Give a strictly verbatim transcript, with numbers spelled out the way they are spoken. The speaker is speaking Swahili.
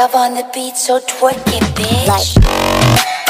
love on the beat, so twerk it, bitch. Like